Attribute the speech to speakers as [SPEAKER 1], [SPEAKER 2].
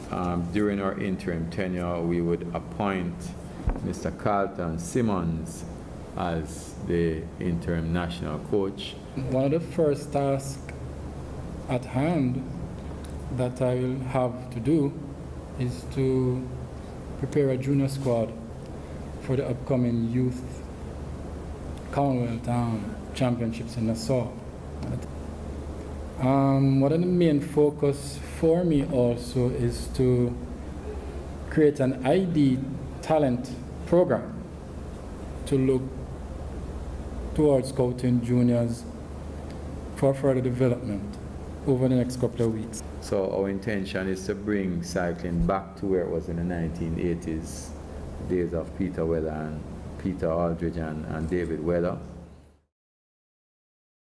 [SPEAKER 1] during our interim tenure, we would appoint Mr. Carlton Simmonds as the interim national coach.
[SPEAKER 2] One of the first tasks at hand that I will have to do is to prepare a junior squad for the upcoming youth Commonwealth championships in Nassau. One of the main focus for me also is to create an ID talent program to look towards scouting juniors for further development over the next couple of weeks.
[SPEAKER 1] So our intention is to bring cycling back to where it was in the 1980s, days of Peter Weller and Peter Aldridge and David Weller.